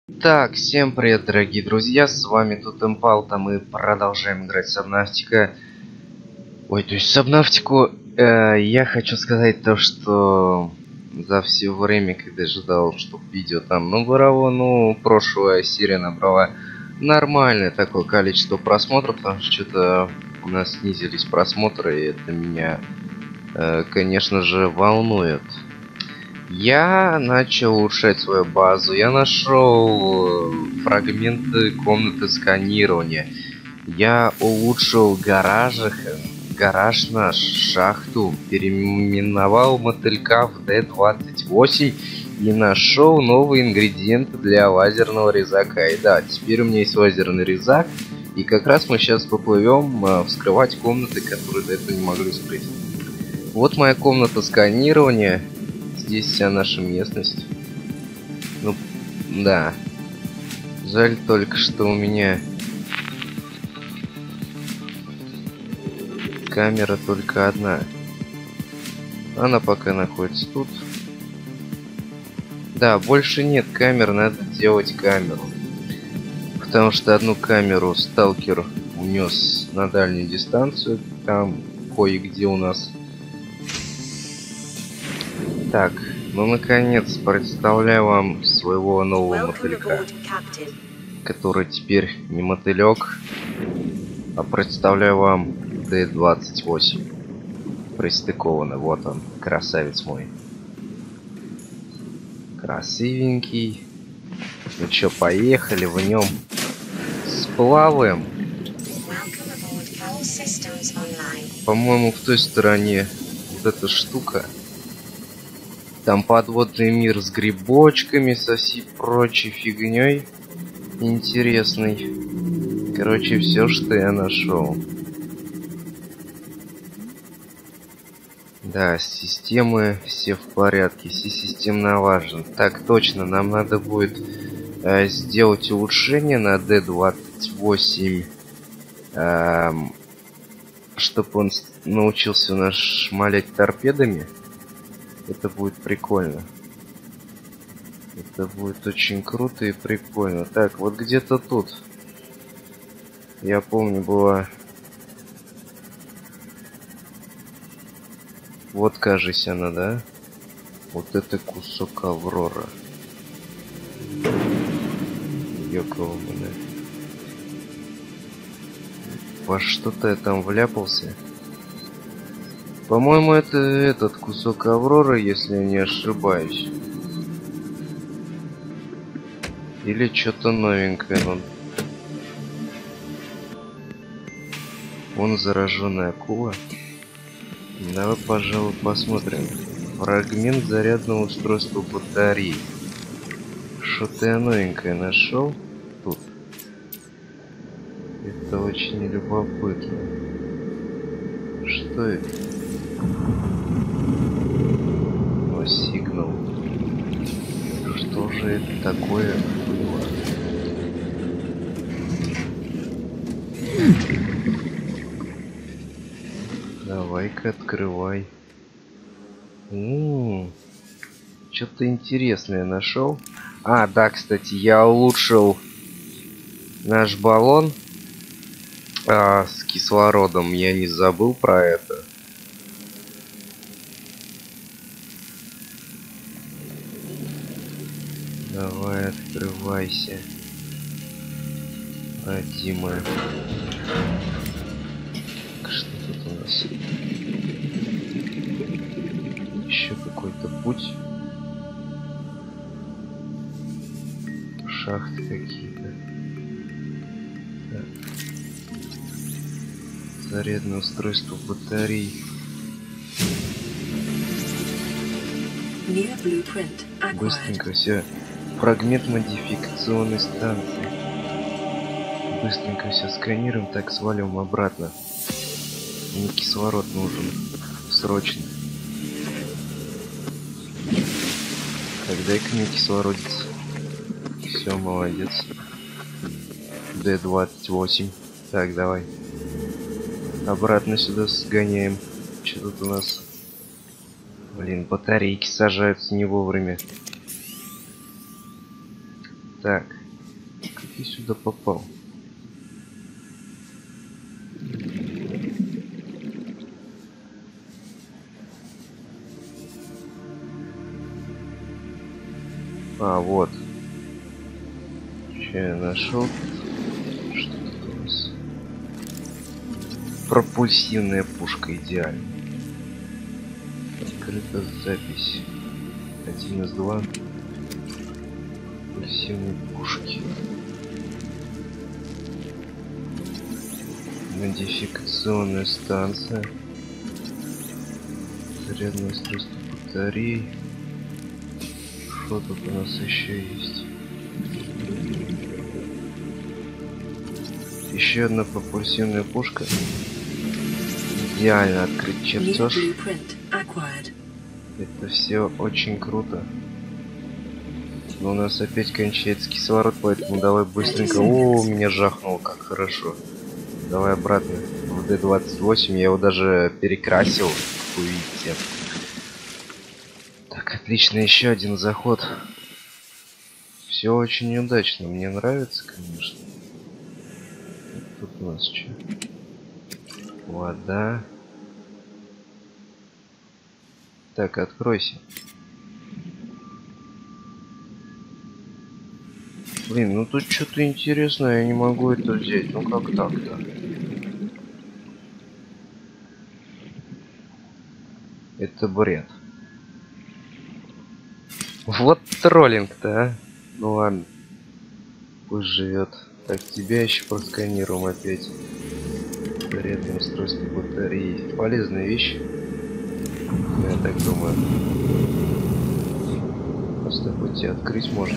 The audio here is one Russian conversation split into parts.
Так, всем привет, дорогие друзья, с вами тут Импалта, мы продолжаем играть в Сабнавтика. Ой, то есть Сабнавтику, я хочу сказать то, что за все время, когда ждал, чтобы видео там набрало, прошлая серия набрала нормальное такое количество просмотров, потому что что-то у нас снизились просмотры, и это меня, конечно же, волнует. Я начал улучшать свою базу. Я нашел фрагменты комнаты сканирования. Я улучшил гараж на шахту. Переименовал мотылька в D28 и нашел новые ингредиенты для лазерного резака. И да, теперь у меня есть лазерный резак. И как раз мы сейчас поплывем вскрывать комнаты, которые до этого не могли вскрыть. Вот моя комната сканирования. Здесь вся наша местность. Ну, да. Жаль только, что у меня камера только одна. Она пока находится тут. Да, больше нет камер, надо делать камеру. Потому что одну камеру сталкер унес на дальнюю дистанцию. Там кое-где у нас. Так, ну наконец представляю вам своего нового мотылька, который теперь не мотылек, а представляю вам D28 пристыкованный. Вот он, красавец мой, красивенький. Ну чё, поехали в нем сплаваем. По-моему, в той стороне вот эта штука. Там подводный мир с грибочками, со всей прочей фигней интересной. Короче, все, что я нашел. Да, системы все в порядке, все системы налажены. Так, точно, нам надо будет сделать улучшение на D28, чтобы он научился у нас шмалять торпедами. Это будет прикольно. Это будет очень круто и прикольно. Так, вот где-то тут. Я помню, была... Вот, кажется, она, да? Вот это кусок Аврора. Ёкого меня. Во что-то я там вляпался. По-моему, это этот кусок Авроры, если я не ошибаюсь. Или что-то новенькое. Вон зараженная акула. Давай, пожалуй, посмотрим. Фрагмент зарядного устройства батареи. Что-то я новенькое нашел тут. Это очень любопытно. Что это? О, сигнал. Что же это такое было? Давай-ка открывай. Что-то интересное нашел. А, да, кстати, я улучшил наш баллон с кислородом. Я не забыл про это. Давай, открывайся, родимая. Что тут у нас? Еще какой-то путь. Шахты какие-то. Зарядное устройство батарей. Быстренько все. Фрагмент модификационной станции. Быстренько все сканируем, так свалим обратно. Мне кислород нужен. Срочно. Так, дай-ка мне кислородец. Все, молодец. D28. Так, давай. Обратно сюда сгоняем. Что тут у нас? Блин, батарейки сажаются не вовремя. Так, я сюда попал? А, вот. Че я нашел? Что тут у нас? Пропульсивная пушка, идеально. Открыта запись. 1 из 2. Пропульсивные пушки. Модификационная станция. Зарядное устройство батарей. Что тут у нас еще есть? Еще одна пропульсивная пушка. Идеально открыть чертеж. Это все очень круто. Но у нас опять кончается кислород, поэтому давай быстренько. О, меня жахнуло, как хорошо. Давай обратно в D28. Я его даже перекрасил, как вы видите. Так, отлично, еще один заход. Все очень удачно, мне нравится, конечно. Тут у нас что? Вода. Так, откройся. Блин, ну тут что-то интересное, я не могу это взять. Ну как так-то? Это бред. Вот троллинг-то, а? Ну ладно. Пусть живет. Так, тебя еще просканируем опять. Зарядное устройство батареи. Полезная вещь. Я так думаю. Просто пути открыть можно.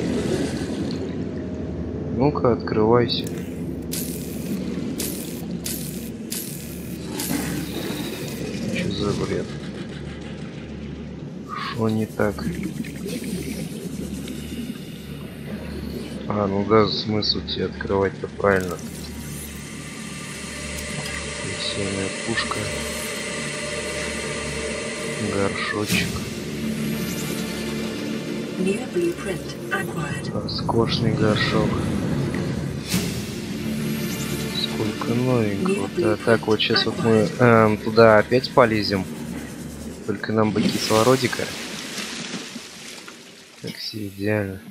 Ну-ка, открывайся. Что за бред? Что не так? А, ну да, смысл тебе открывать-то правильно. Сильная пушка. Горшочек. Роскошный горшок. Сколько новенького. Так, вот сейчас вот мы туда опять полезем. Только нам бы кислородика. Так, все идеально.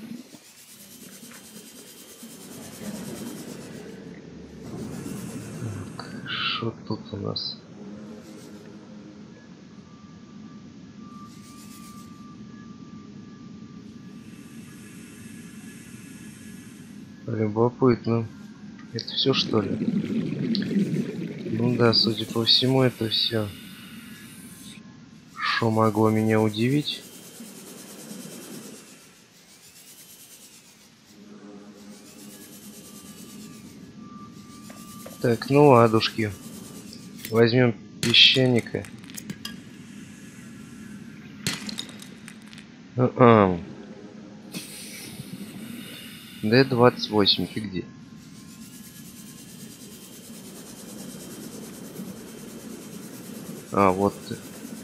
Так, что тут у нас? Любопытно. Это все, что ли? Ну да, судя по всему, это все. Что могло меня удивить? Так, ну ладушки. Возьмем песчаника. D28, ты где? А, вот ты.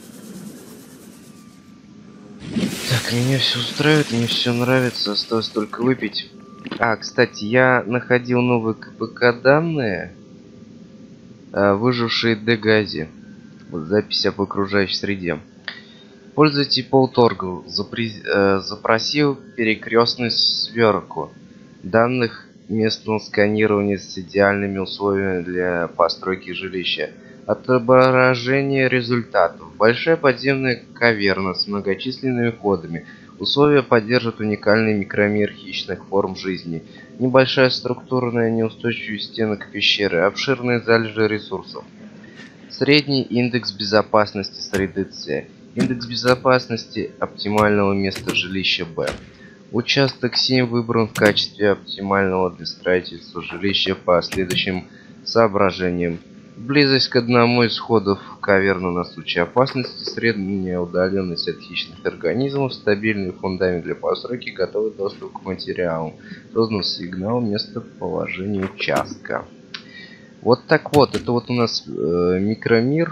Так, меня все устраивает, мне все нравится, осталось только выпить. А, кстати, я находил новые КПК данные, выжившие Дегази. Вот запись об окружающей среде. Пользователь Полторгл запросил перекрестную сверку данных местного сканирования с идеальными условиями для постройки жилища. Отображение результатов. Большая подземная каверна с многочисленными входами. Условия поддерживают уникальный микромир хищных форм жизни. Небольшая структурная неустойчивость стенок пещеры. Обширные залежи ресурсов. Средний индекс безопасности среды С. Индекс безопасности оптимального места жилища Б. Участок 7 выбран в качестве оптимального для строительства жилища по следующим соображениям. Близость к одному из входов в каверну на случай опасности, средняя удаленность от хищных организмов, стабильный фундамент для постройки, готовый доступ к материалам. Создан сигнал местоположения участка. Вот так вот, это вот у нас микромир.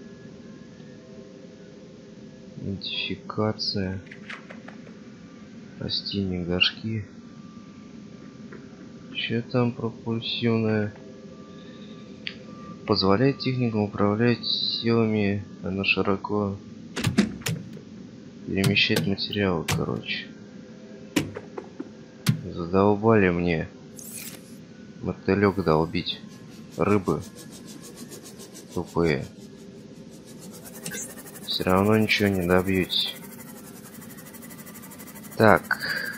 Идентификация. Растения, горшки. Че там пропульсивное? Позволяет техникам управлять силами, она широко перемещать материалы, короче. Задолбали мне мотылек долбить. Рыбы тупые. Все равно ничего не добьетесь. Так.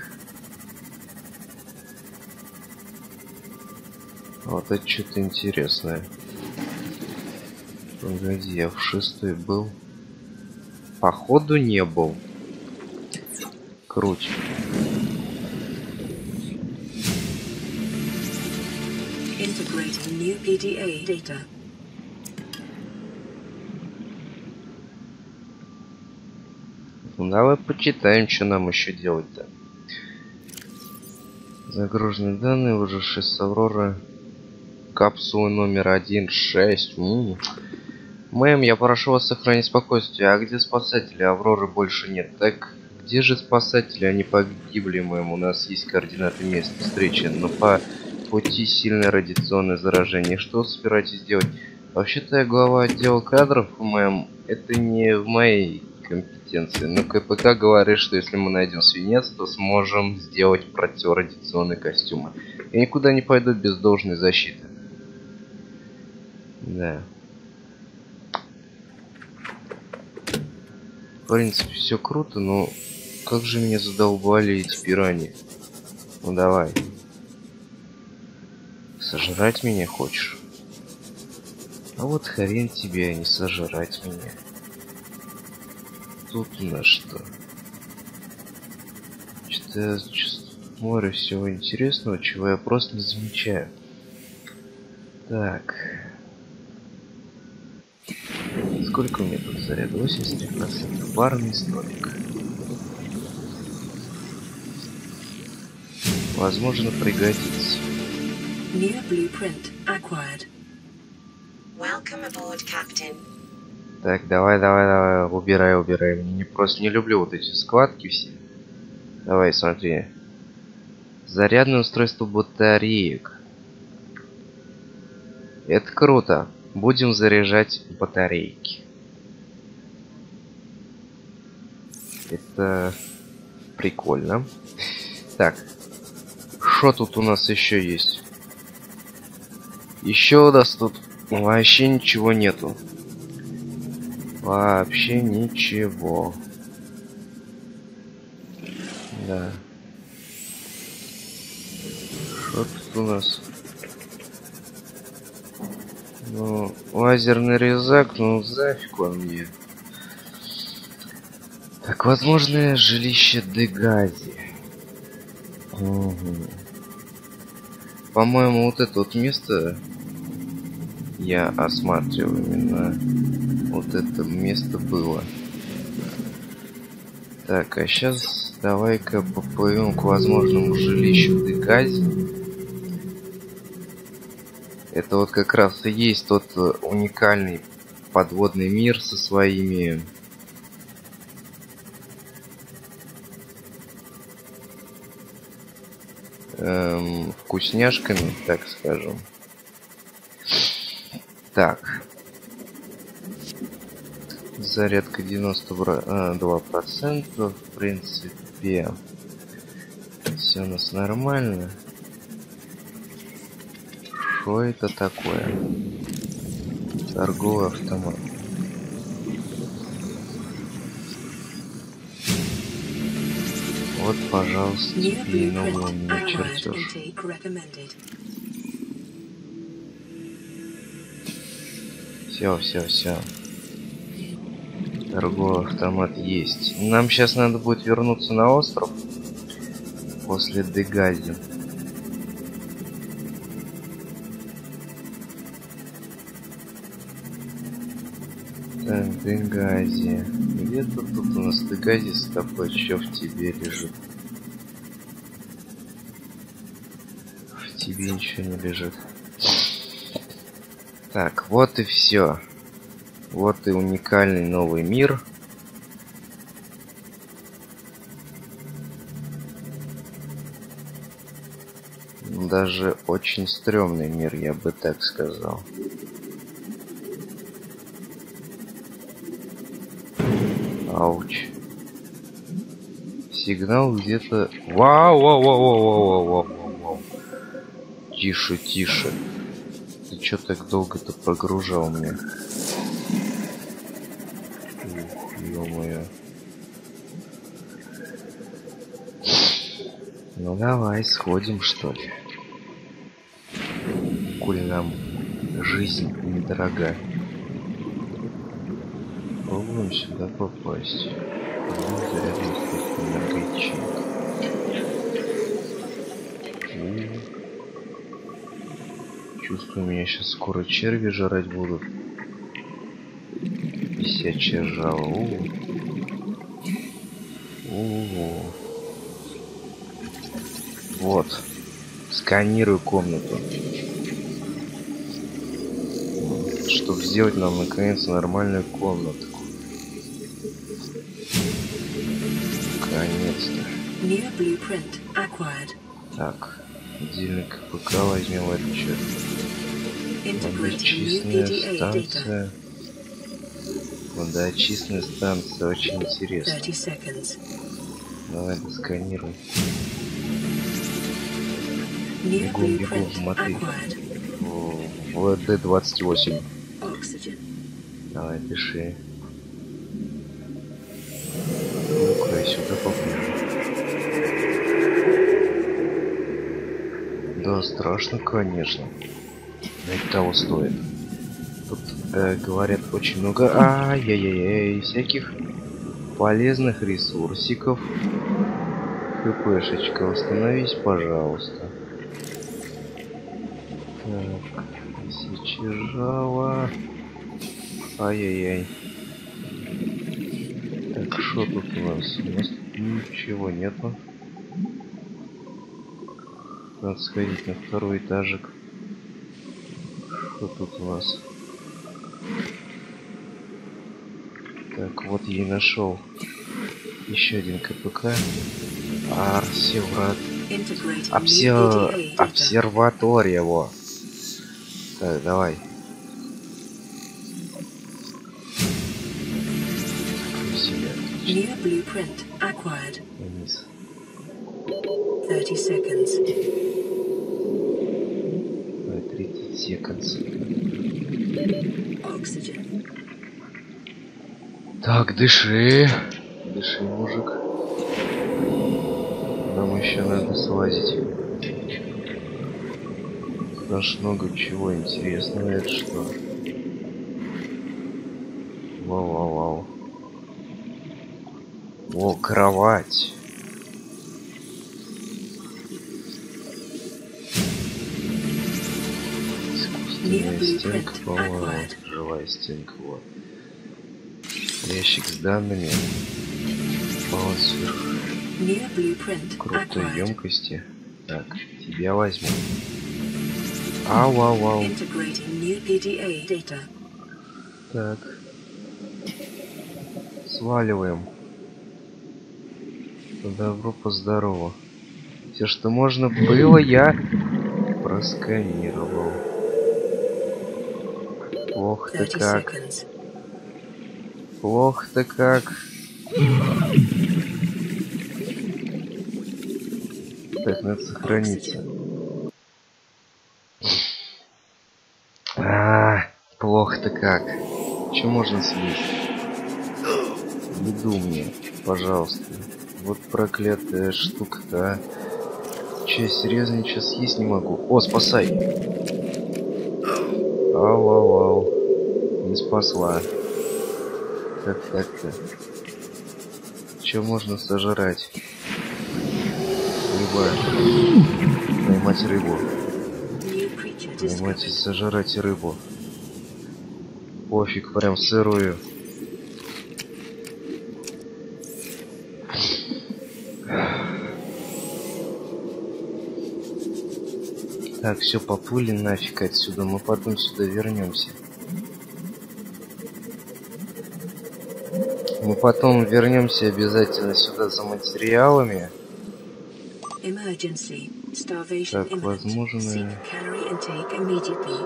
Вот это что-то интересное. Погоди, я в 6-й был. Походу не был. Круть. Integrating new PDA data. Ну, давай почитаем, что нам еще делать-то. Загруженные данные, выжившие с Авроры. Капсула номер 1.6. Мэм, я прошу вас сохранить спокойствие. А где спасатели? Авроры больше нет. Так, где же спасатели? Они погибли, мэм. У нас есть координаты места встречи. Но по пути сильное радиационное заражение. Что собираетесь делать? Вообще-то я глава отдела кадров, мэм. Это не в моей компетенции. Но КПК говорит, что если мы найдем свинец, то сможем сделать противорадиационные костюмы. Я никуда не пойду без должной защиты. Да. В принципе, все круто, но как же меня задолбали эти пираньи. Ну давай. Сожрать меня хочешь? А вот хрен тебе, а не сожрать меня. Тут у нас что? Что-то я чувствую море всего интересного, чего я просто не замечаю. Так. Сколько у меня тут заряда? 83%. Барный столик. Возможно, пригодится. New blueprint acquired. Welcome aboard, Captain. Так, давай, убирай. Не просто не люблю вот эти складки все. Давай, смотри. Зарядное устройство батареек. Это круто. Будем заряжать батарейки. Это прикольно. Так. Что тут у нас еще есть? Еще у нас тут вообще ничего нету. Вообще ничего. Да. Что тут у нас? Ну, лазерный резак, ну зафиг он мне. Так, возможное жилище Дегази. Угу. По-моему, вот это вот место я осматривал именно. Вот это место было. Так, а сейчас давай-ка поплывем к возможному жилищу Дегази. Это вот как раз и есть тот уникальный подводный мир со своими вкусняшками, так скажем. Так. Зарядка 92%. В принципе, все у нас нормально. Что это такое? Торговый автомат. Вот, пожалуйста, и новый у меня чертеж. Все. Торговый автомат есть. Нам сейчас надо будет вернуться на остров после Дегази. Так, Дегази. Где-то тут у нас Дегази с тобой, что в тебе лежит? В тебе ничего не лежит. Так, вот и все. Вот и уникальный новый мир. Даже очень стрёмный мир, я бы так сказал. Ауч. Сигнал где-то... Вау, вау, вау, вау, вау, вау, вау, вау. Тише, тише. Ты чё так долго-то прогружал меня? Ух, ё-моё. Ну давай, сходим, что ли. Коль нам жизнь недорога. Попробуем сюда попасть. Зарядный энергетик. Чувствую, меня сейчас скоро черви жрать будут. Висячее жало. Вот. Сканирую комнату. Чтобы сделать нам наконец нормальную комнатку. Наконец-то. New blueprint acquired. Так. Отдельный КПК возьмем отчет. Integrating new Водочистная PDA data. станция. Водочистная станция. Очень интересно. 30 seconds. Давай досканируй. New Бегом, бегом blueprint в мотель. acquired. В ВД-28. Oxygen. Давай, дыши. Ну-ка, сюда поближе. Да, страшно, конечно. Но это того стоит. Тут, говорят, очень много... Ай-яй-яй, всяких полезных ресурсиков. ХПшечка, восстановись, пожалуйста. Так, тысячи жало. Ай-яй-яй. Так, что тут у нас? У нас тут ничего нету. Надо сходить на второй этажик. Что тут у нас? Так, вот я и нашел. Еще один КПК. Integrating new PDA data. Обсерватория, во. Так, давай. New blueprint acquired. Вниз. 30 seconds. 30 секунд. Oxygen. Так, дыши. Дыши, мужик. Нам еще надо слазить. Тут аж много чего интересного. Это что? Вау-вау-вау. О, кровать. Искусственная стенка, по-моему. Живая стенка, вот. Ящик с данными. Баланс сверху. Крутой емкости. Так, тебя возьму. Ау-ау-ау. Так. Сваливаем. Добро поздорово. Все, что можно было, я просканировал. Плохо-то как. Плохо-то как. Так, надо сохраниться. Плохо-то как. Что можно съесть? Еду мне, пожалуйста. Вот проклятая штука-то, а. Че, серьезно, ничего съесть не могу? О, спасай! Ау-ау-ау. Не спасла. Как так-то? Че можно сожрать? Рыба. Поймать рыбу. Поймать и сожрать рыбу. Пофиг, прям сырую. Так, все, поплыли нафиг отсюда. Мы потом сюда вернемся. Мы потом вернемся обязательно сюда за материалами. Emergency. Starvation Так, imminent. возможно... Seek calorie intake immediately.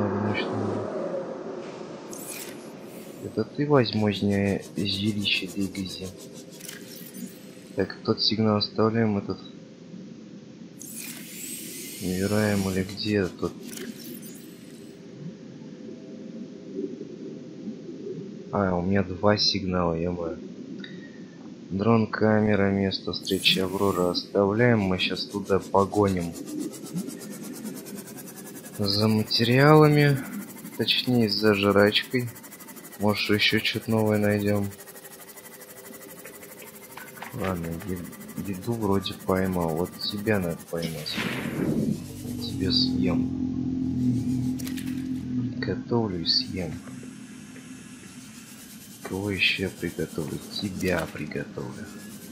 Это ты возможно жилище Дегизи. Так, тот сигнал оставляем, этот... Набираем или где тут? А, у меня 2 сигнала, ё-моё. Дрон, камера, место встречи Аврора оставляем. Мы сейчас туда погоним за материалами, точнее за жрачкой. Может еще что-то новое найдем. Ладно, еду вроде поймал. Вот тебя надо поймать. Тебе съем. Готовлю и съем. Кого еще приготовлю? Тебя приготовлю.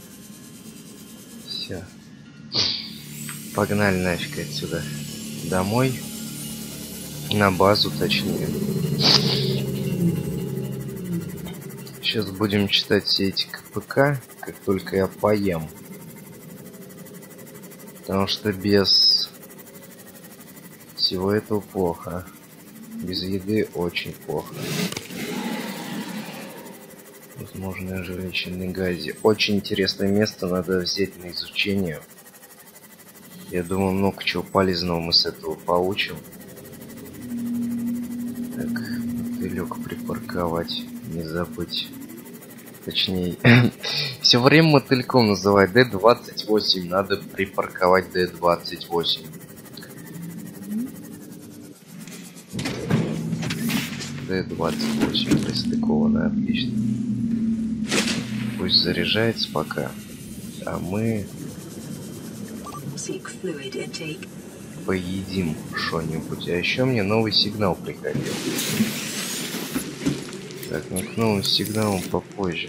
Все. Погнали нафиг отсюда. Домой. На базу, точнее. Сейчас будем читать все эти КПК, как только я поем. Потому что без всего этого плохо. Без еды очень плохо. Возможно, жилищный газе. Очень интересное место, надо взять на изучение. Я думаю, много чего полезного мы с этого получим. Так, мотылек припарковать, не забыть. Точнее, все время мотыльком называть D28, надо припарковать D28. D28 пристыковано, отлично. Пусть заряжается пока, а мы поедим что-нибудь. А еще мне новый сигнал приходил. Так, ну к новым сигналам попозже.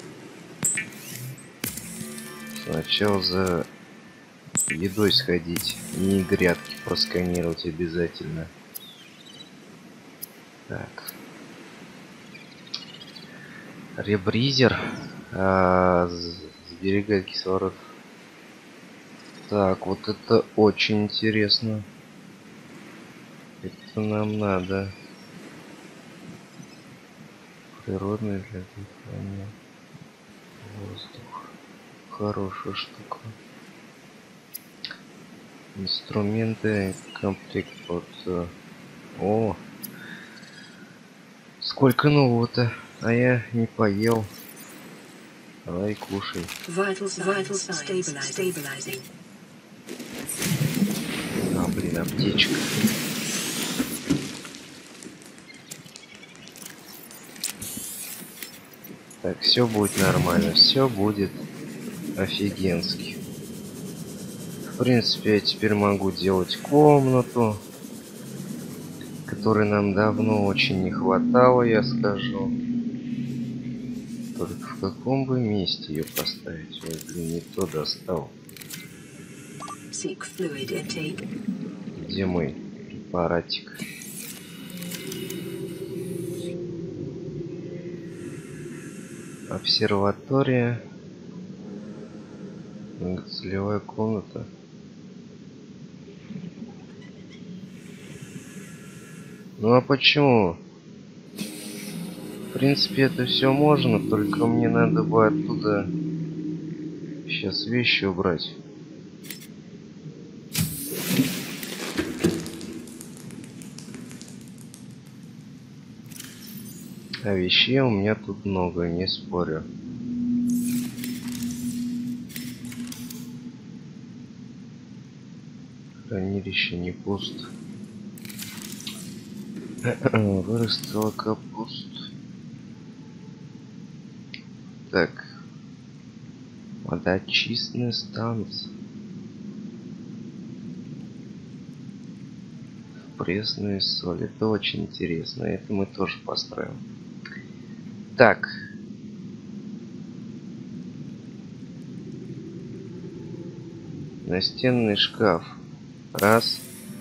Сначала за едой сходить. И грядки просканировать обязательно. Так. Ребризер. Сберегает кислород. Так, вот это очень интересно. Это нам надо. Природный для дыхания. Воздух. Хорошая штука. Инструменты. Комплект под... О! Сколько нового-то? А я не поел. Давай кушай. А, блин, аптечка. Так, все будет нормально, все будет офигенски. В принципе, я теперь могу делать комнату, которой нам давно очень не хватало, я скажу. Только в каком бы месте ее поставить? Ой, блин, не то достал. Где мой препаратик? Обсерватория. Целевая комната. Ну а почему? В принципе, это все можно, только мне надо бы оттуда сейчас вещи убрать. А вещей у меня тут много, не спорю. Хранилище не пуст. Вырастила капуст. Так. Водочистная станция. Пресная соль. Это очень интересно. Это мы тоже построим. Так. Настенный шкаф. Раз.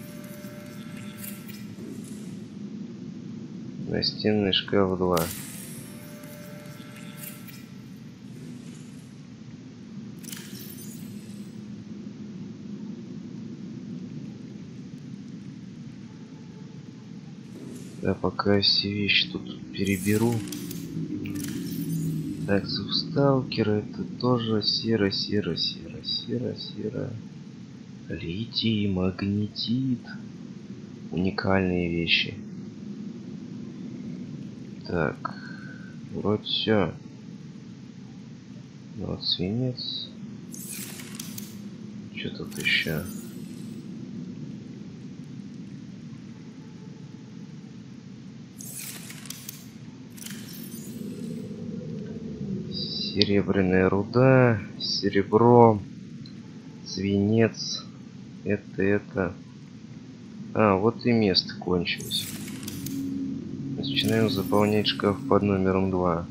Настенный шкаф 2. Да, пока все вещи тут переберу. Так, субсталкер, это тоже серо. Литий, магнетит. Уникальные вещи. Так, вроде все. Вот свинец. Что тут еще? Серебряная руда, серебро, свинец. Это. А, вот и место кончилось. Начинаем заполнять шкаф под номером 2.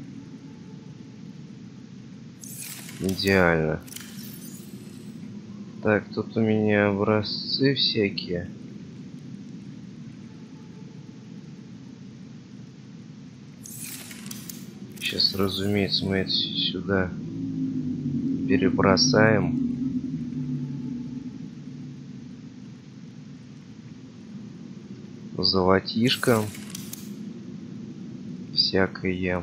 Идеально. Так, тут у меня образцы всякие. Сейчас, разумеется, мы это сюда перебросаем. Золотишко. Всякое.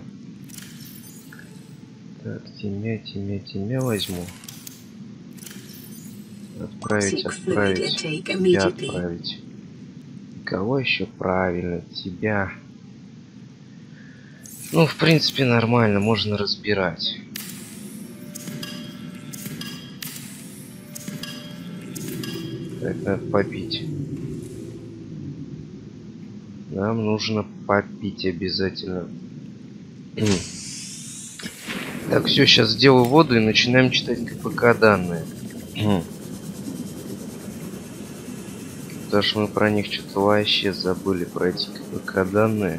Так, тебя возьму. Отправить. Тебя отправить. Кого еще правильно? Тебя. Ну, в принципе, нормально, можно разбирать. Так, надо попить. Нам нужно попить обязательно. Так, все, сейчас сделаю воду и начинаем читать КПК данные. Потому что мы про них что-то вообще забыли, про эти КПК данные.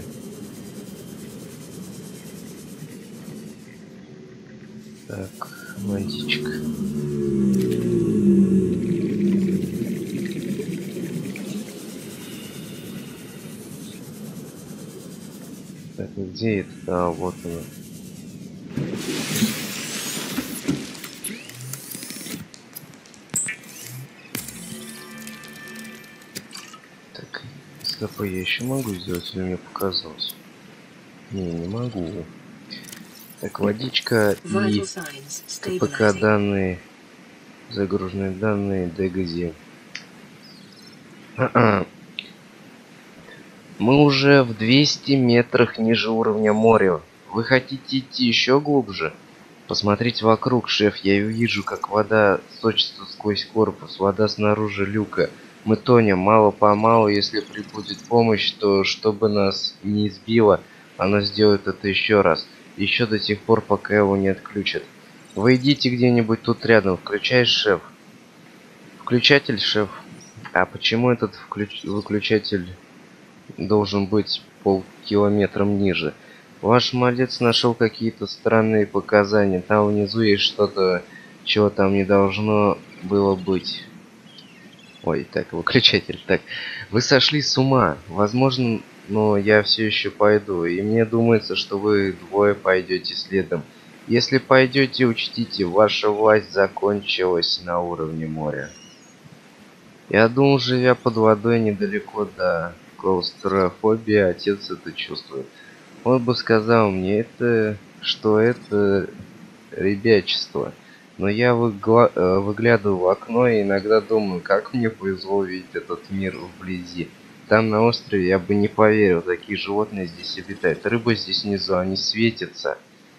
Так, водичка. Так, где это? А, вот она. Так, стопы я еще могу сделать, или мне показалось? Не могу. Так, водичка и КПК данные, загруженные данные, ДГЗ. Мы уже в 200 метрах ниже уровня моря. Вы хотите идти еще глубже? Посмотрите вокруг, шеф. Я вижу, как вода сочится сквозь корпус. Вода снаружи люка. Мы тонем мало-помалу. Если прибудет помощь, то чтобы нас не сбило, она сделает это еще раз. Еще до тех пор, пока его не отключат. Вы идите где-нибудь тут рядом. Включай, шеф. Включатель, шеф. А почему этот выключатель должен быть полкилометром ниже? Ваш малец нашел какие-то странные показания. Там внизу есть что-то, чего там не должно было быть. Ой, так, выключатель. Так, вы сошли с ума. Возможно, но я все еще пойду. И мне думается, что вы двое пойдете следом. Если пойдете, учтите, ваша власть закончилась на уровне моря. Я думал, живя под водой недалеко до клаустрофобии, отец это чувствует. Он бы сказал мне, что это ребячество. Но я выглядываю в окно и иногда думаю, как мне повезло увидеть этот мир вблизи. Там на острове я бы не поверил, такие животные здесь обитают. Рыба здесь внизу, они светятся.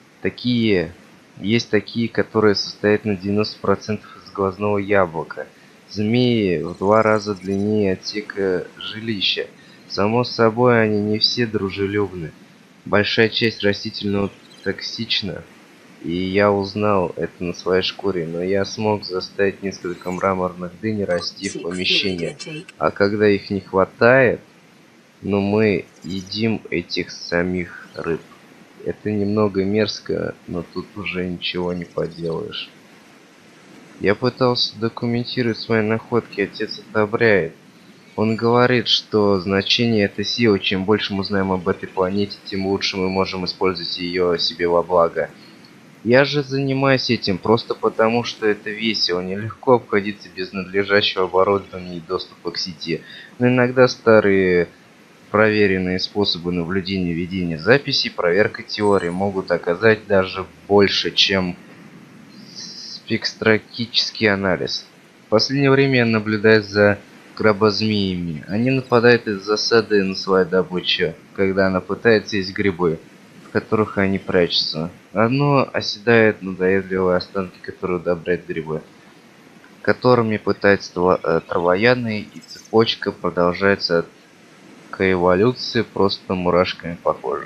Есть такие, которые состоят на 90% из глазного яблока. Змеи в 2 раза длиннее отсека жилища. Само собой, они не все дружелюбны. Большая часть растительного токсична, и я узнал это на своей шкуре, но я смог заставить несколько мраморных дынь расти в помещении. А когда их не хватает, мы едим этих самих рыб. Это немного мерзко, но тут уже ничего не поделаешь. Я пытался документировать свои находки, отец одобряет. Он говорит, что значение этой силы, чем больше мы знаем об этой планете, тем лучше мы можем использовать ее себе во благо. Я же занимаюсь этим просто потому, что это весело. Нелегко обходиться без надлежащего оборудования и доступа к сети. Но иногда старые проверенные способы наблюдения ведения записей, проверка теории могут оказать даже больше, чем спектрографический анализ. В последнее время я наблюдаю за крабозмеями. Они нападают из засады на свою добычу, когда она пытается есть грибы, в которых они прячутся. Одно оседает надоедливые останки, которые удобряют грибы, которыми пытаются травоядные, и цепочка продолжается к эволюции, просто мурашками похоже.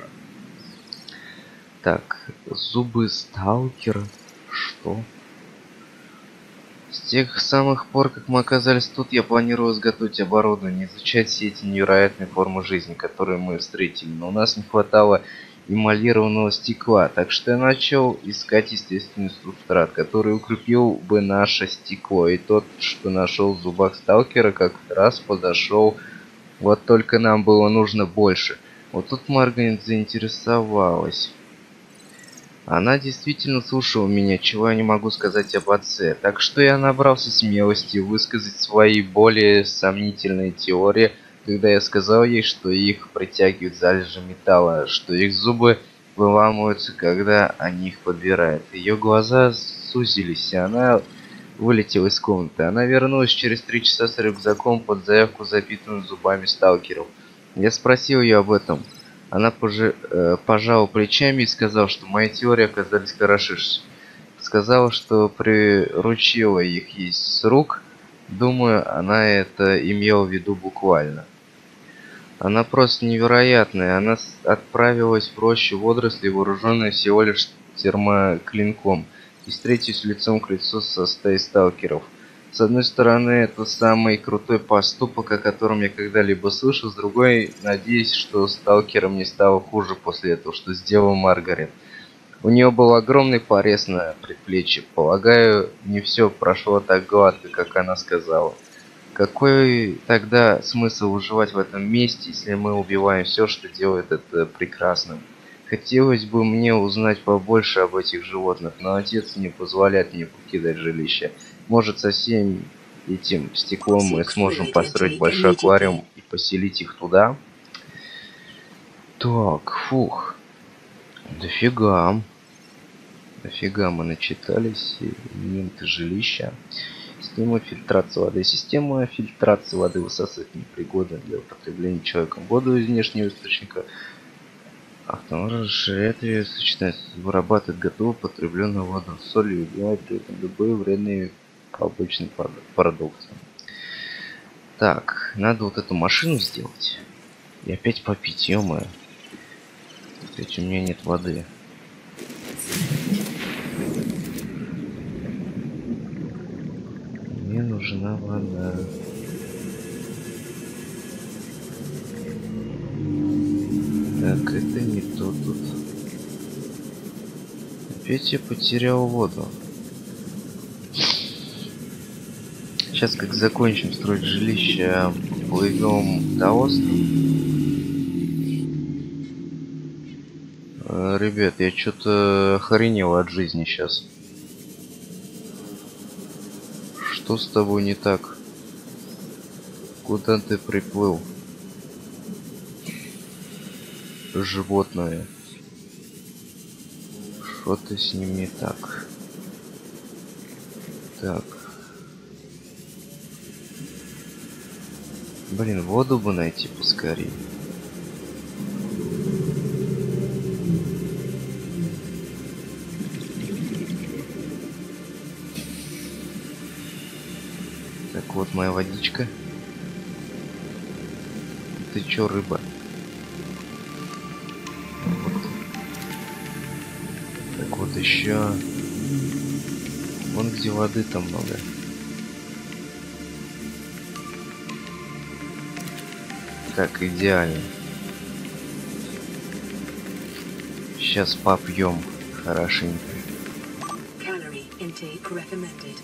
Так, зубы сталкера. Что? С тех самых пор, как мы оказались тут, я планирую изготовить оборудование, изучать все эти невероятные формы жизни, которые мы встретили. Но у нас не хватало эмалированного стекла, так что я начал искать естественный субстрат, который укрепил бы наше стекло. И тот, что нашел в зубах сталкера, как раз подошел. Вот только нам было нужно больше. Вот тут Маргарет заинтересовалась. Она действительно слушала меня, чего я не могу сказать об отце. Так что я набрался смелости высказать свои более сомнительные теории, когда я сказал ей, что их притягивают залежи металла, что их зубы выламываются, когда они их подбирают. Ее глаза сузились, и она вылетела из комнаты. Она вернулась через 3 часа с рюкзаком под заявку, запитанную зубами сталкеров. Я спросил ее об этом. Она пожала плечами и сказала, что мои теории оказались хороши. Сказала, что приручила их есть с рук. Думаю, она это имела в виду буквально. Она просто невероятная. Она отправилась в рощу водорослей, вооруженная всего лишь термоклинком, и встретилась лицом к лицу со стаей сталкеров. С одной стороны, это самый крутой поступок, о котором я когда-либо слышал. С другой, надеюсь, что сталкерам не стало хуже после этого, что сделала Маргарет. У нее был огромный порез на предплечье. Полагаю, не все прошло так гладко, как она сказала. Какой тогда смысл выживать в этом месте, если мы убиваем все, что делает это прекрасным? Хотелось бы мне узнать побольше об этих животных, но отец не позволяет мне покидать жилище. Может, со всем этим стеклом мы сможем построить большой аквариум и поселить их туда? Так, фух. Дофига. Дофига мы начитались. Элементы жилища. Система фильтрации воды. Система фильтрации воды высасывает непригодную для употребления человеком воду из внешнего источника. Автомат расширяет ее, сочетается, вырабатывает готовую потребленную воду, соль и убивает при этом любые вредные побочные продукты. Так, надо вот эту машину сделать. И опять попить, ё-моё. Опять у меня нет воды. Мне нужна вода. Так, это не то тут. Опять я потерял воду. Сейчас, как закончим строить жилище, плывем до острова. Ребят, я что-то охренел от жизни сейчас. Что с тобой не так? Куда ты приплыл? Животное. Что-то с ним не так. Так. Блин, воду бы найти поскорее. Так, вот моя водичка. Ты чё, рыба? Вот. Так вот еще. Вон где воды там много. Так, идеально. Сейчас попьем хорошенько. Calorie intake recommended.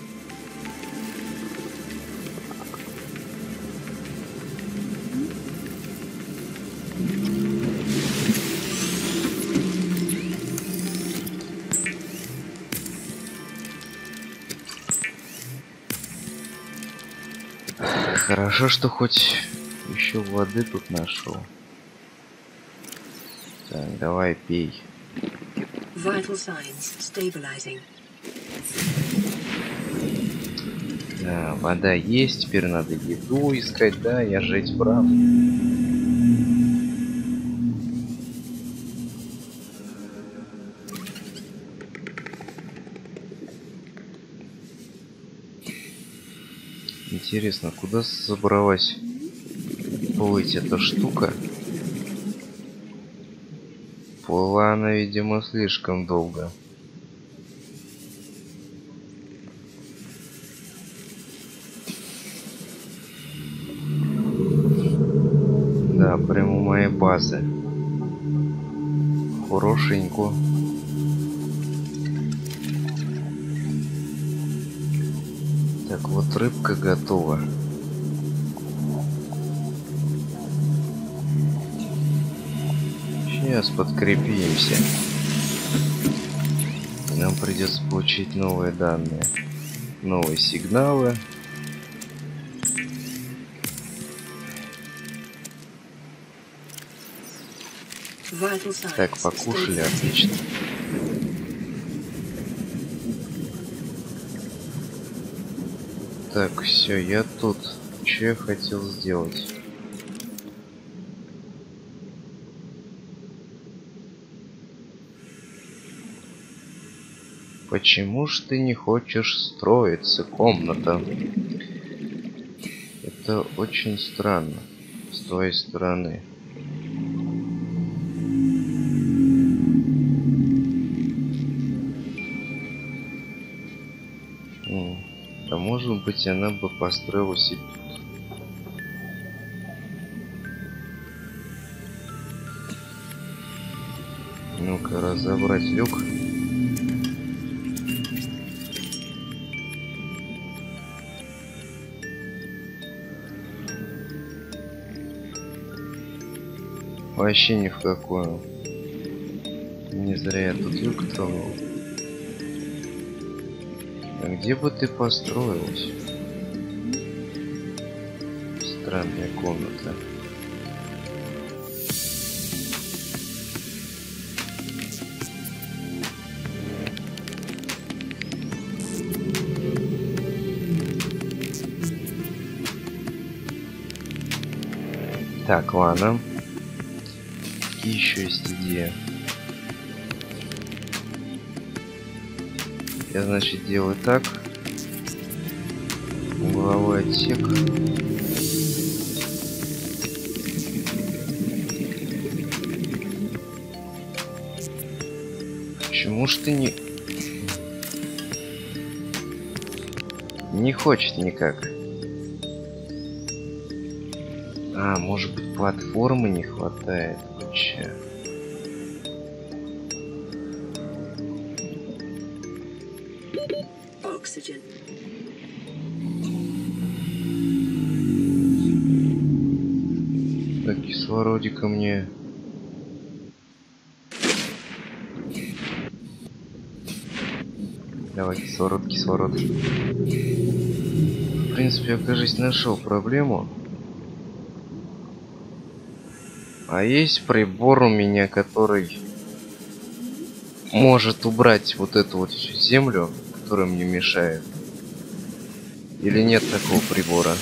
Хорошо, что хоть еще воды тут нашел. Так, давай пей. Vital signs stabilizing. Да, вода есть, теперь надо еду искать, да, я же ведь прав. Интересно, куда собралась плыть эта штука? Плыла она, видимо, слишком долго. Да, прямо у моей базы. Хорошенько. Так, вот рыбка готова. Сейчас подкрепимся. Нам придется получить новые данные. Новые сигналы. Vital signs Так, покушали, stabilizing. отлично. Так, все, я тут. Что я хотел сделать? Почему ж ты не хочешь строиться, комната? Это очень странно с твоей стороны. А может быть, она бы построилась и тут. Ну-ка, разобрать люк. Вообще ни в какую. Не зря я тут люк тронул. А где бы ты построилась? Странная комната. Так, ладно. Какие еще есть идеи? Я, значит, делаю так. Угловой отсек. Почему ж ты не хочет никак? А, может быть, платформы не хватает вообще. Oxygen. Так, кислородика мне. Давай, кислород, кислород. В принципе, я, кажется, нашел проблему. А есть прибор у меня, который может убрать вот эту вот всю землю, которая мне мешает? Или нет такого прибора?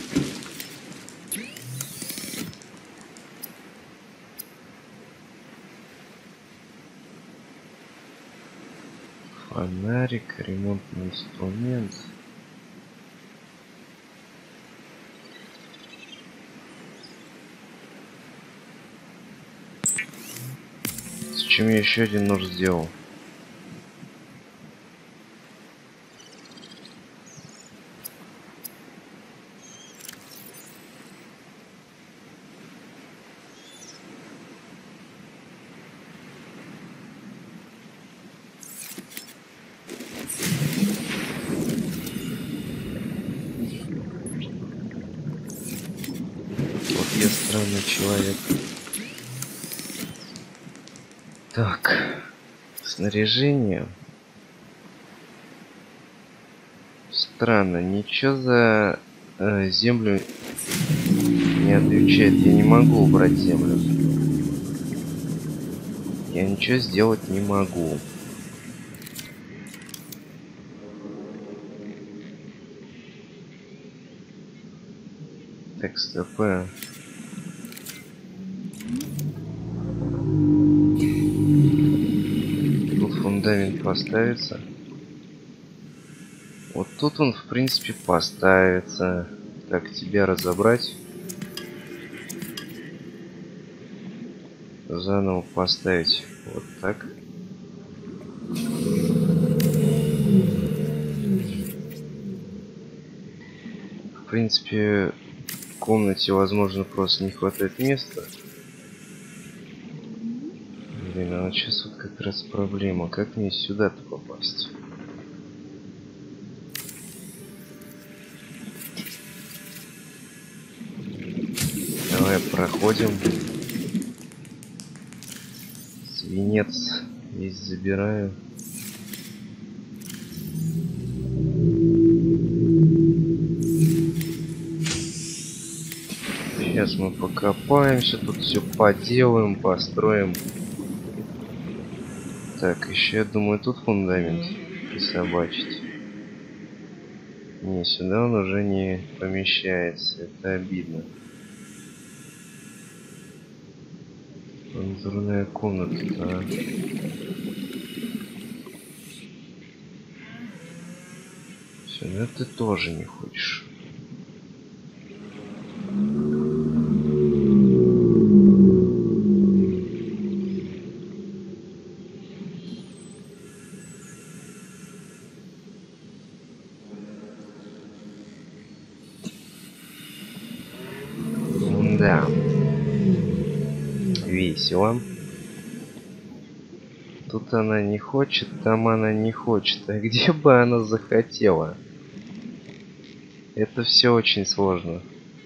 Фонарик, ремонтный инструмент. С чем я еще один нож сделал? Вот я странный человек. Так, снаряжение. Странно, ничего за землю не отвечает. Я не могу убрать землю. я ничего сделать не могу. Так, стоп. Тут фундамент поставится. Вот тут он, в принципе, поставится. Так, тебя разобрать. Заново поставить. Вот так. В принципе, в комнате, возможно, просто не хватает места. Блин, а вот сейчас вот как раз проблема. Как мне сюда-то попасть? Давай проходим. Свинец здесь забираю. Сейчас мы покопаемся, тут все поделаем, построим. Так, еще я думаю, тут фундамент присобачить. Не, сюда он уже не помещается, это обидно. Панцирная комната. Сюда ты тоже не хочешь. Да. Весело. Тут она не хочет, там она не хочет. А где бы она захотела? Это все очень сложно.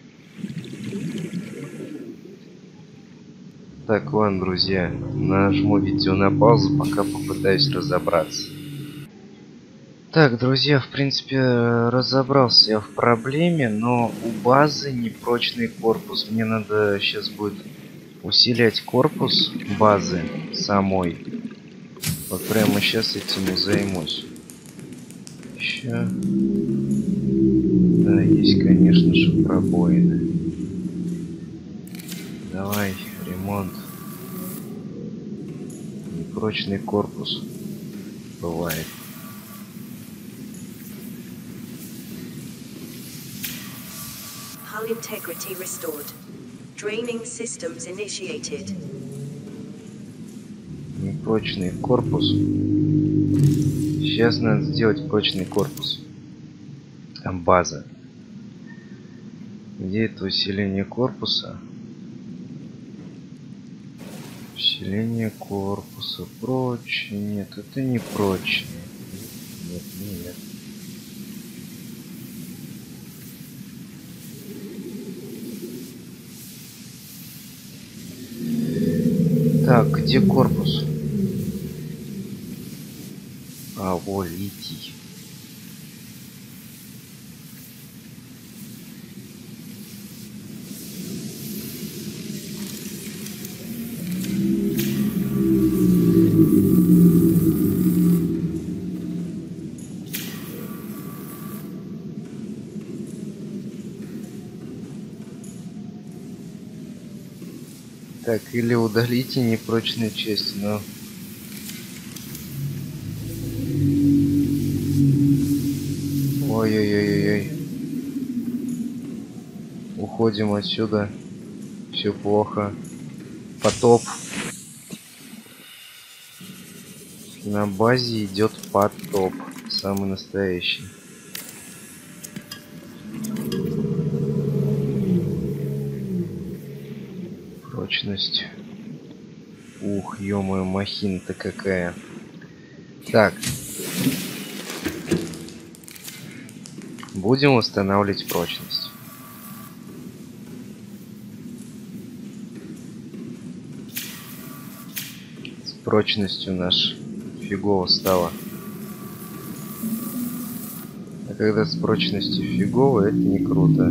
Так, ладно, друзья. Нажму видео на паузу, пока попытаюсь разобраться. Так, друзья, в принципе, разобрался я в проблеме, но у базы непрочный корпус. Мне надо сейчас будет усилять корпус базы самой. Вот прямо сейчас этим и займусь. Еще. Да, есть, конечно же, пробоины. Давай, ремонт. Непрочный корпус. Бывает. Hull integrity restored. Draining systems initiated. Непрочный корпус. Сейчас надо сделать прочный корпус. Там база. Где это усиление корпуса? Усиление корпуса. Прочный. Нет, это не прочный. Нет, нет. Так, где корпус? А, во, литий. Так, или удалите непрочные части, но... Ой-ой-ой-ой-ой. Уходим отсюда. Все плохо. Потоп. На базе идет потоп. Самый настоящий. Прочность. Ух, ё-моё, махина-то какая. Так. Будем восстанавливать прочность. С прочностью наш фигово стало. А когда с прочностью фигово, это не круто.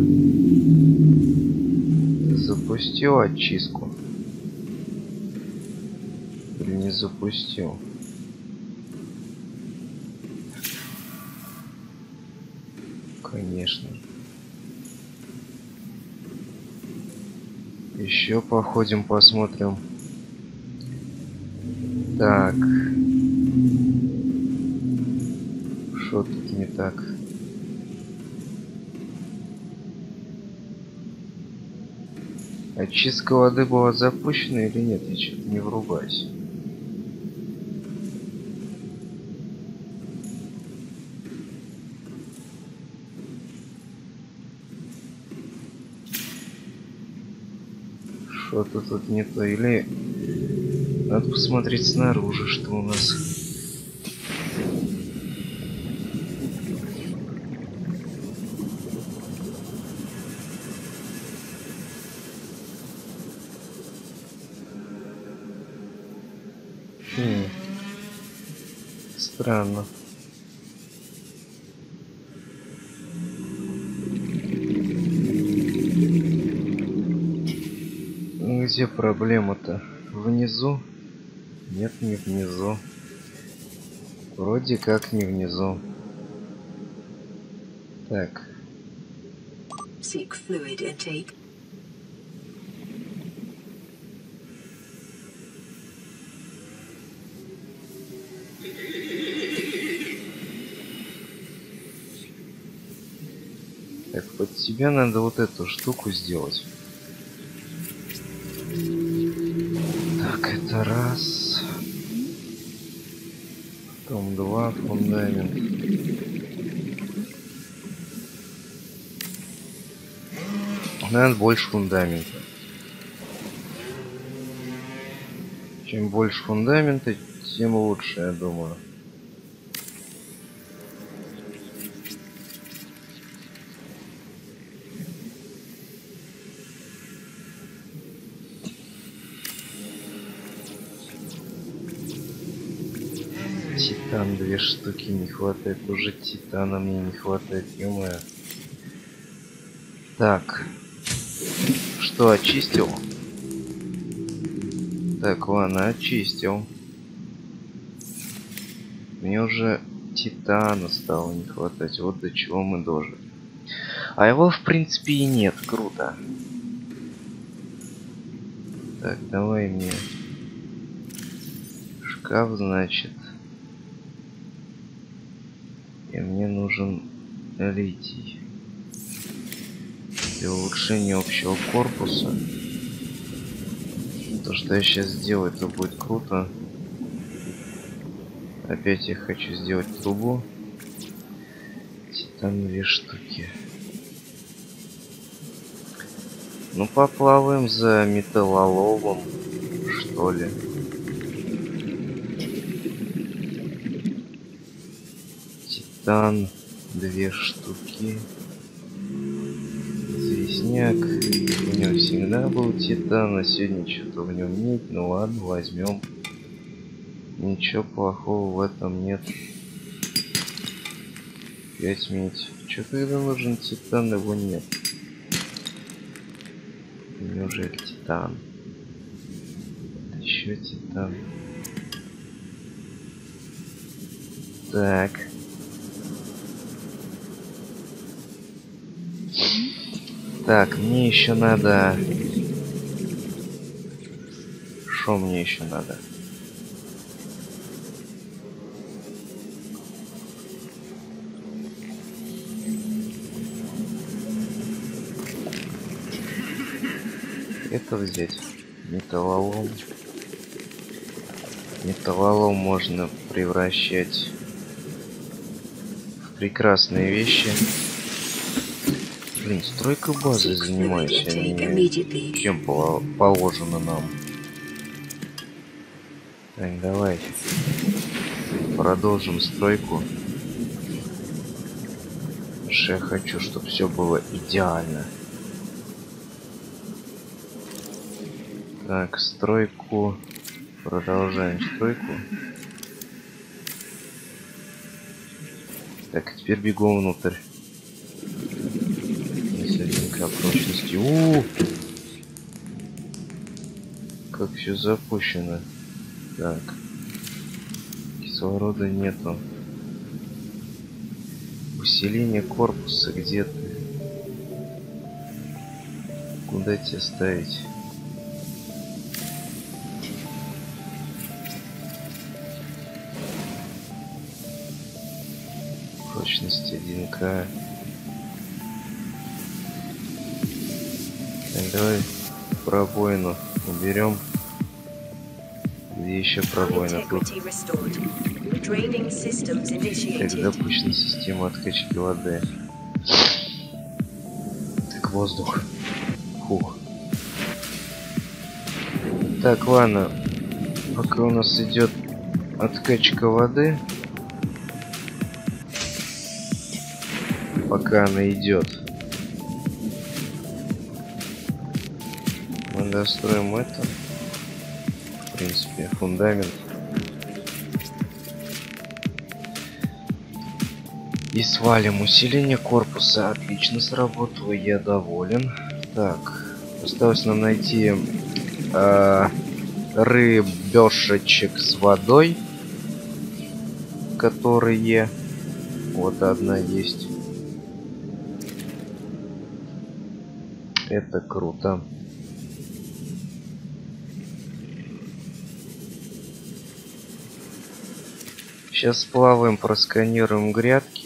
Запустил очистку. или не запустил? Конечно. Еще походим, посмотрим. Так. Что тут не так? Очистка воды была запущена или нет? Я что-то не врубаюсь. Что-то тут не то. Или надо посмотреть снаружи, что у нас. Странно. Где проблема-то? Внизу? Нет, не внизу. Вроде как не внизу. Так. Seek fluid intake. Так, под тебя надо вот эту штуку сделать. Так, это раз. Потом два, фундамент. Надо больше фундамента. Чем больше фундамента, тем лучше, я думаю. Титан 2 штуки не хватает. Уже титана мне не хватает, ё-моё. Так. Что, очистил? Так, ладно, очистил. Мне уже титана стало не хватать. Вот до чего мы дожили. А его, в принципе, и нет. Круто. Так, давай мне шкаф, значит. И мне нужен литий. Для улучшения общего корпуса. То, что я сейчас сделаю, это будет круто. Опять я хочу сделать трубу. Титан 2 штуки. Ну, поплаваем за металлоломом, что ли. Титан 2 штуки. Известняк. У него всегда был титан, а сегодня что-то в нем нет. Ну ладно, возьмем. Ничего плохого в этом нет. 5 медь. Че, когда нужен титан, его нет. Неужели титан? Еще титан. Так. Так, мне еще надо... Что мне еще надо? Это взять. Металлолом. Металлолом можно превращать в прекрасные вещи. Блин, стройка базы занимаюсь, а не чем положено нам. Так, давай. Продолжим стройку. Потому что я хочу, чтобы все было идеально. Так, стройку. Продолжаем стройку. Так, теперь бегом внутрь. Несколько прочности. Как все запущено. Так. Кислорода нету. Усиление корпуса, где ты? Куда тебе ставить? Прочность 1К. Так, давай пробоину уберем. Где еще пробоина? Тут. Так, допущена система откачки воды. Так, воздух. Фух. Так, ладно. Пока у нас идет откачка воды. Пока она идет. Мы достроим это. В принципе, фундамент. И свалим. Усиление корпуса отлично сработало, я доволен. Так, осталось нам найти рыбешечек с водой, которые... Вот одна есть. Это круто. Сейчас сплаваем, просканируем грядки.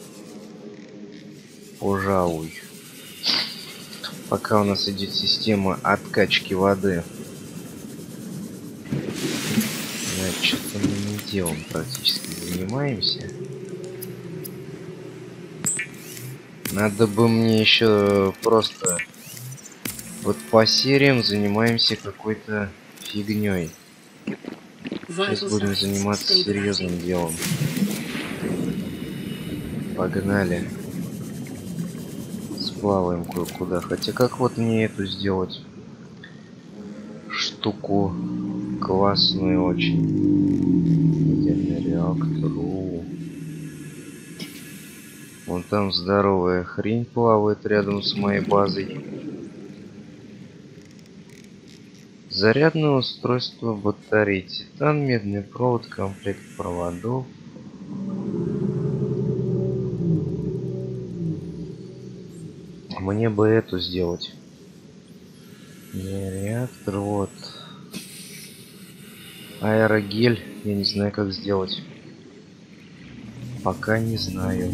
Пожалуй. Пока у нас идет система откачки воды. Значит, мы не делом практически занимаемся. Надо бы мне еще просто... Вот по сериям занимаемся какой-то фигней. Сейчас будем заниматься серьезным делом. Погнали. Сплаваем кое-куда. Хотя как вот мне эту сделать штуку классную очень. Ядерный реактор. Вон там здоровая хрень плавает рядом с моей базой. Зарядное устройство батарей. Титан, медный провод, комплект проводов. Мне бы эту сделать. Реактор, вот. Аэрогель. Я не знаю, как сделать. Пока не знаю.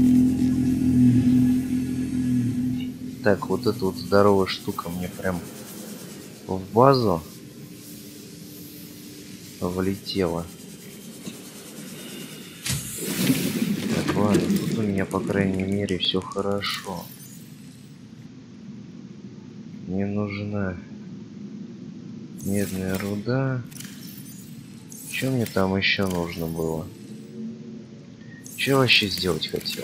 Так, вот эта вот здоровая штука мне прям в базу влетела. Так, ладно, тут у меня, по крайней мере, все хорошо. Мне нужна медная руда. Что мне там еще нужно было? Что я вообще сделать хотел?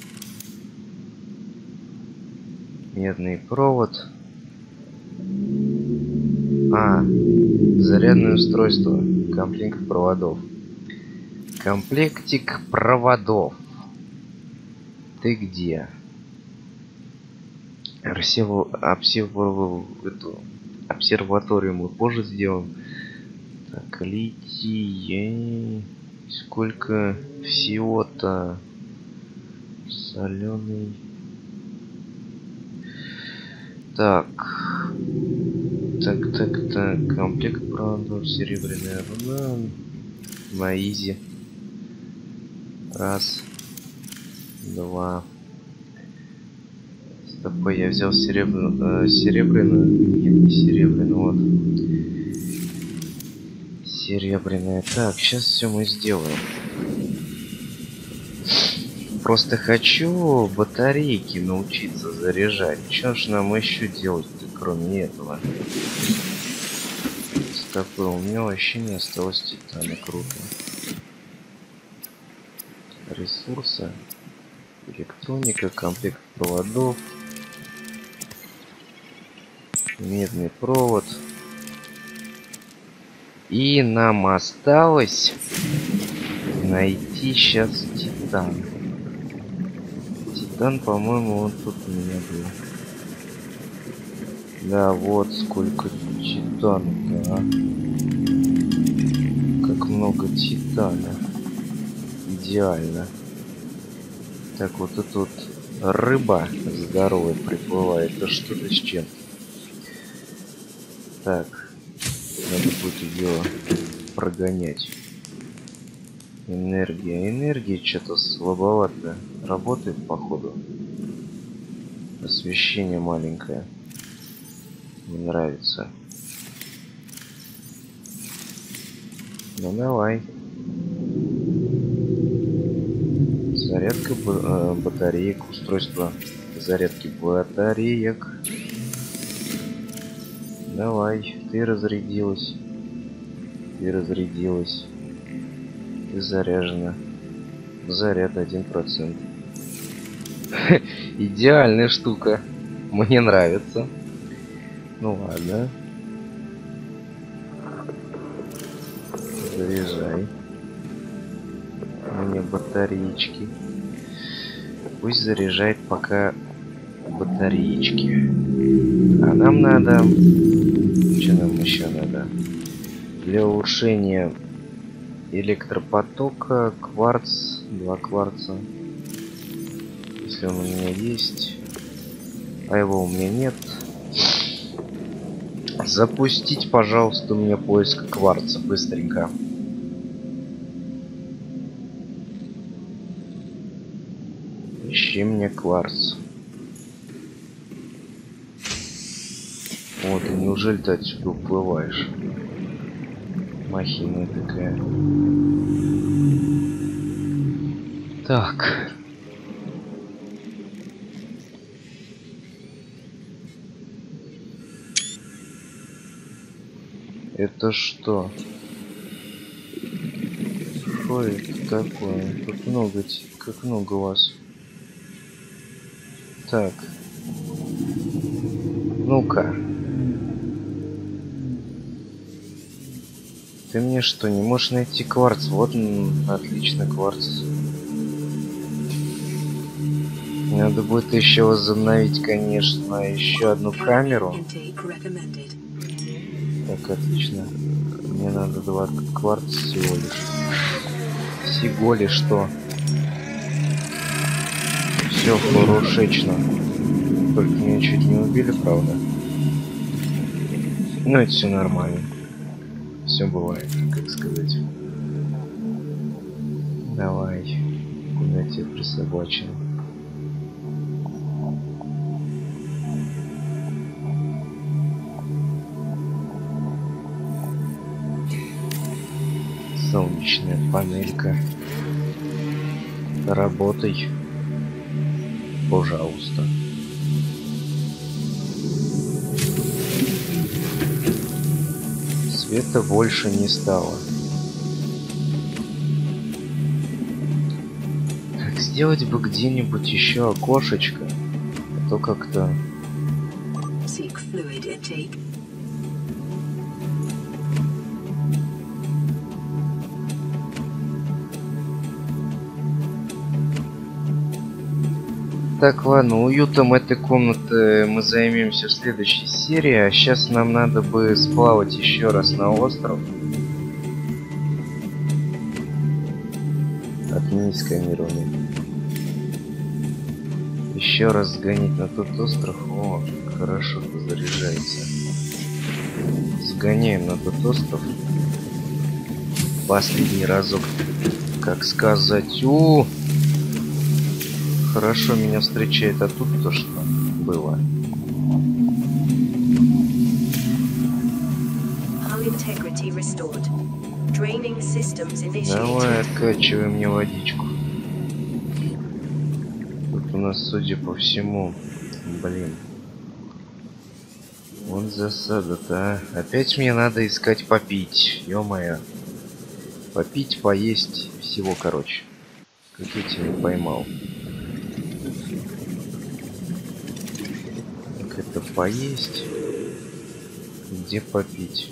Медный провод. Зарядное устройство. Комплект проводов. Комплектик проводов. Ты где? Обсерваторию мы позже сделаем. Так, литий. Сколько всего-то? Соленый. Так. Так. Комплект проводов. Серебряная руна. На изи. Раз. Два. Стопы, я взял серебряную. Нет, не серебряную, вот. Серебряная. Так, сейчас все мы сделаем. Просто хочу батарейки научиться заряжать. Что ж нам еще делать-то, кроме этого? Стопы, у меня вообще не осталось титана. Круто. Ресурсы. Электроника, комплект проводов. Медный провод. И нам осталось найти сейчас титан. Титан, по-моему, вот тут у меня был. Да, вот сколько титана-то, много титана. Идеально. Так, вот и тут рыба здоровая приплывает. Это что-то с чем? Так, надо будет ее прогонять. Энергия. Энергия что-то слабовато работает, походу. Освещение маленькое. Не нравится. Ну давай. Зарядка батареек. Устройство зарядки батареек. Давай. Ты разрядилась. Ты разрядилась. Ты заряжена. Заряд 1%. Идеальная штука. Мне нравится. Ну ладно. Заряжай. Мне батареечки. Пусть заряжает пока батареечки. А нам надо... Что нам еще надо? Для улучшения электропотока кварц. 2 кварца. Если он у меня есть. А его у меня нет. Запустить, пожалуйста, мне поиск кварца быстренько. Ищи мне кварц. Вот, и неужели ты отсюда уплываешь? Махина такая. Так. Это что? Что это такое? Тут много, как много у вас. Так. Ну-ка. Ты мне что, не можешь найти кварц? Вот, отлично, кварц. Надо будет еще возобновить, конечно, еще одну камеру. Так, отлично. Мне надо 2 кварца всего лишь. Всего лишь что? Все хорошечно. Только меня чуть не убили, правда. Но это все нормально. Все бывает, как сказать. Давай. Куда тебя присобачил? Солнечная панелька. Работай. Пожалуйста. Света больше не стало. Так, сделать бы где-нибудь еще окошечко. А то как-то... Seek fluid intake. Так, ладно, уютом этой комнаты мы займемся в следующей серии, а сейчас нам надо бы сплавать еще раз на остров. Отменить сканирование. Еще раз сгонять на тот остров. О, хорошо заряжается. Сгоняем на тот остров. Последний разок, как сказать. Хорошо меня встречает, а тут то, что было. Давай, откачивай мне водичку. Тут у нас, судя по всему, блин. Вот засада-то, а. Опять мне надо искать попить, ё-моё. Попить, поесть, всего, короче. Как я тебя поймал. Это поесть. Где попить?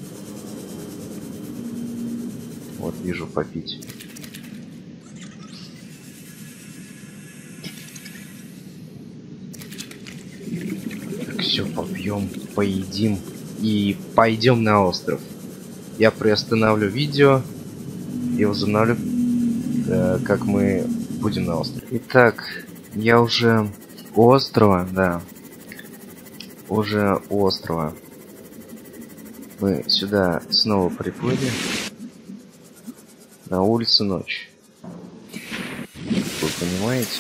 Вот вижу попить. Так, все, попьем, поедим и пойдем на остров. Я приостановлю видео и возобновлю, как мы будем на острове. Итак, я уже у острова, да. Уже у острова. Мы сюда снова приплыли. На улице ночь. Вы понимаете?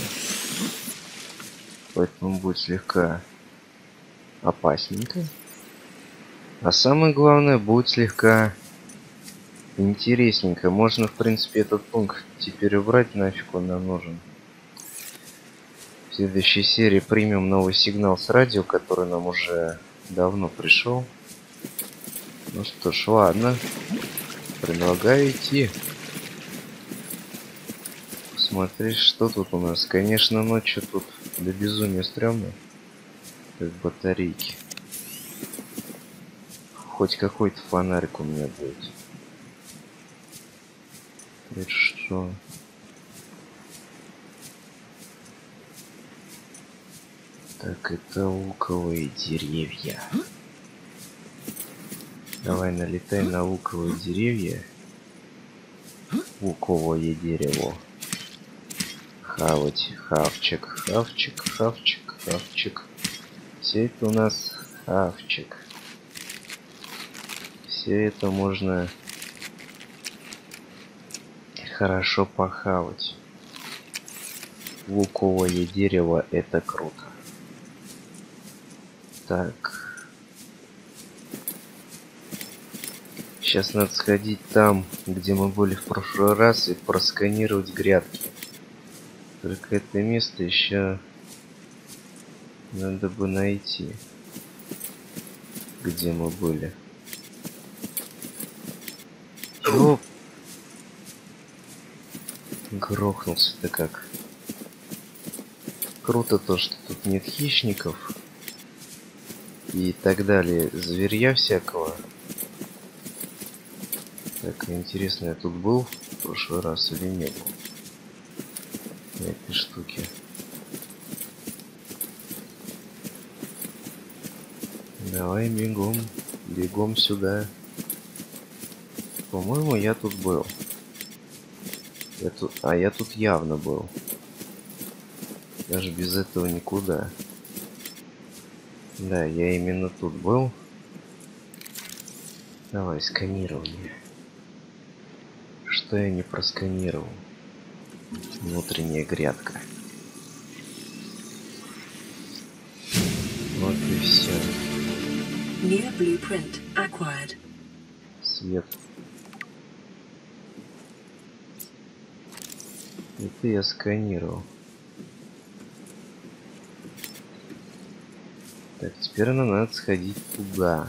Поэтому будет слегка опасненько. А самое главное, будет слегка интересненько. Можно, в принципе, этот пункт теперь убрать, нафиг он нам нужен. В следующей серии примем новый сигнал с радио, который нам уже давно пришел. Ну что ж, ладно. Предлагаю идти. Посмотреть, что тут у нас. Конечно, ночью тут до безумия стрёмно. Как батарейки. Хоть какой-то фонарик у меня будет. Это что? Так, это луковые деревья. Давай налетай на луковые деревья. Луковое дерево. Хавать. Хавчик. Хавчик. Хавчик. Хавчик. Все это у нас хавчик. Все это можно хорошо похавать. Луковое дерево — это круто. Так. Сейчас надо сходить там, где мы были в прошлый раз, и просканировать грядки. Только это место еще надо бы найти, где мы были. Оп! Грохнулся-то как. Круто то, что тут нет хищников и так далее, зверья всякого. Так, интересно, я тут был в прошлый раз или не был? Эти штуки. Давай бегом, бегом сюда. По-моему, я тут был. Я тут явно был. Даже без этого никуда. Да, я именно тут был. Давай, сканирование. Что я не просканировал? Внутренняя грядка. Вот и все. New blueprint acquired. Свет. Это я сканировал. Так, теперь нам надо сходить туда.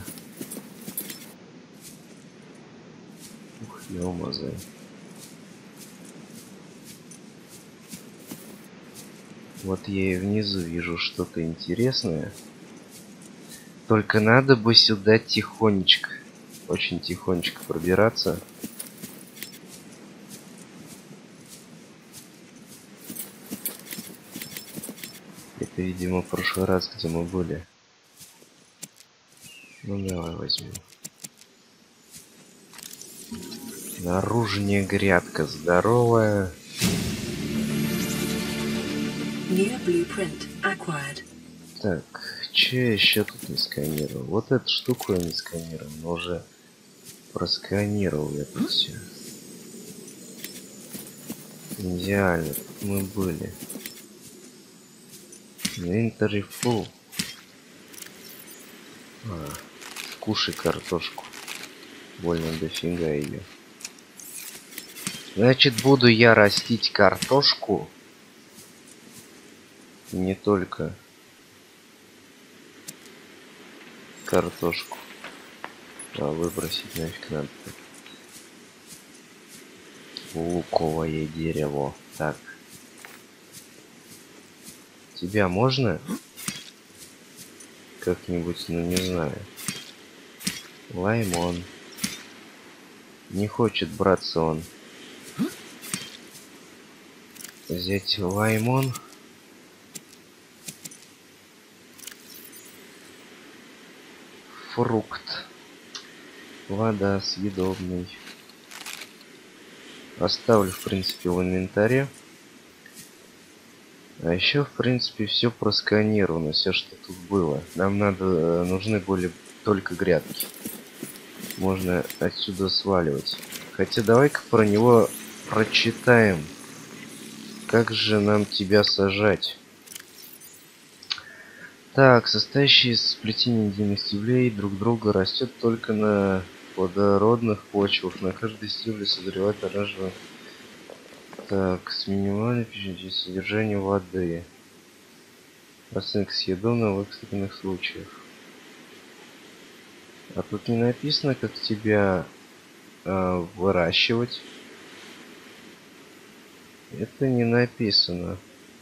Ух, ё-моё. Вот я и внизу вижу что-то интересное. Только надо бы сюда тихонечко, очень тихонечко пробираться. Это, видимо, в прошлый раз, где мы были. Ну, давай возьмем. Наружная грядка здоровая. New blueprint acquired. Так, че я еще тут не сканировал? Вот эту штуку я не сканировал, но уже просканировал я тут все. Идеально, тут мы были. Inventory full. Кушай картошку. Больно дофига ее. Значит, буду я растить картошку. И не только картошку. А выбросить нафиг надо. Луковое дерево. Так. Тебя можно? Как-нибудь, ну не знаю. Лаймон. Не хочет браться он. Взять лаймон. Фрукт. Вода съедобный. оставлю, в принципе, в инвентаре. А еще, в принципе, все просканировано, все, что тут было. Нам нужны были только грядки. Можно отсюда сваливать. Хотя давай-ка про него прочитаем. Как же нам тебя сажать? Так, состоящий из сплетения единых стеблей друг друга растет только на плодородных почвах. На каждой стебле созревает оранжевый. Так, с минимальным содержанием воды. Оценка съедобного в экстренных случаях. А тут не написано, как тебя выращивать. Это не написано.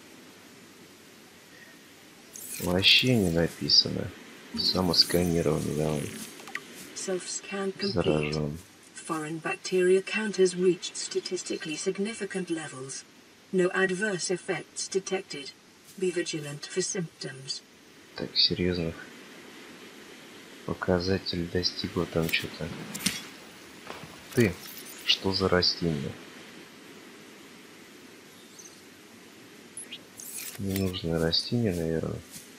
Вообще не написано. Самосканирование, давай. Self-scan complete. Заражен. Foreign bacteria count has reached statistically significant levels. No adverse effects detected. Be vigilant for symptoms. Так, серьезных показатель достигла там что-то. Ты, что за растение? Ненужное растение, наверное.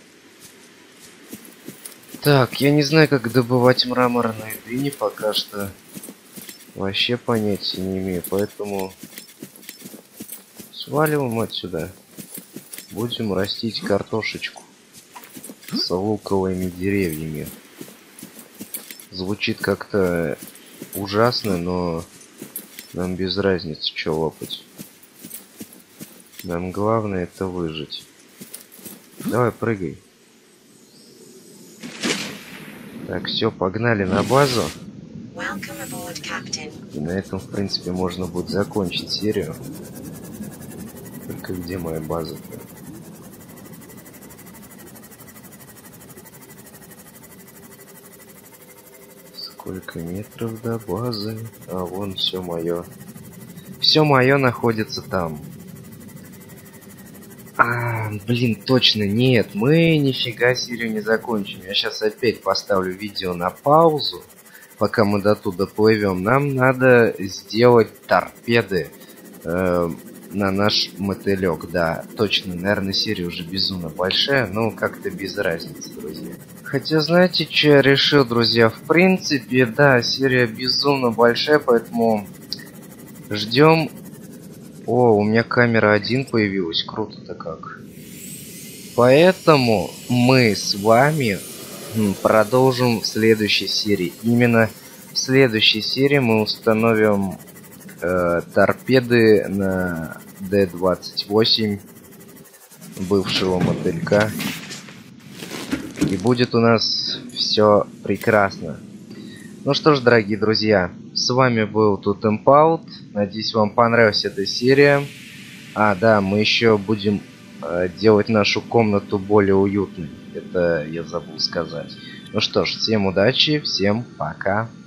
Так, я не знаю, как добывать мраморные дыни пока что. Вообще понятия не имею, поэтому сваливаем отсюда. Будем растить картошечку с луковыми деревьями. Звучит как-то ужасно, но нам без разницы, что лопать. Нам главное это выжить. Давай, прыгай. Так, все, погнали на базу. И на этом, в принципе, можно будет закончить серию. Только где моя база-то? Сколько метров до базы? А вон все мое. Все мое находится там. Блин, точно нет. Мы нифига серию не закончим. Я сейчас опять поставлю видео на паузу. Пока мы до туда плывем. Нам надо сделать торпеды на наш мотылек. Да, точно. Наверное, серия уже безумно большая. Но как-то без разницы, друзья. Хотя, знаете, что я решил, друзья? В принципе, да, серия безумно большая. Поэтому ждем. О, у меня камера 1 появилась. Круто-то как. Поэтому мы с вами продолжим в следующей серии. Именно в следующей серии мы установим торпеды на D-28 бывшего мотылька. И будет у нас все прекрасно. Ну что ж, дорогие друзья, с вами был тут Импаут. Надеюсь, вам понравилась эта серия. А, да, мы еще будем делать нашу комнату более уютной. Это я забыл сказать. Ну что ж, всем удачи, всем пока.